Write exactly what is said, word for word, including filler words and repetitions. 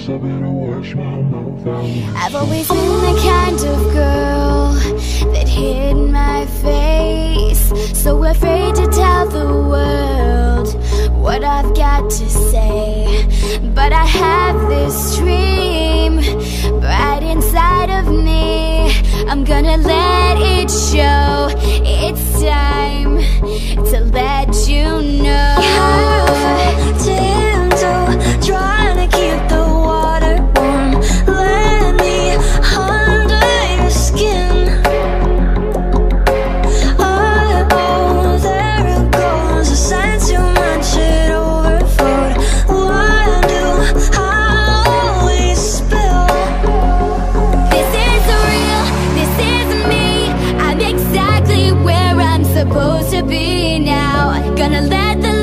so I better wash my mouth out. I've always been the kind of girl that hid my face, so afraid to tell the world what I've got to say. But I have this dream right inside of me. I'm gonna let it show. It's time to let you know. Tiptoe, trying to keep the water warm. Let me under your skin. Oh, oh, there it goes. I sang too much, it overflowed. What do I always spill? This is real, this is me. I'm exactly where I'm supposed to be now. Gonna let the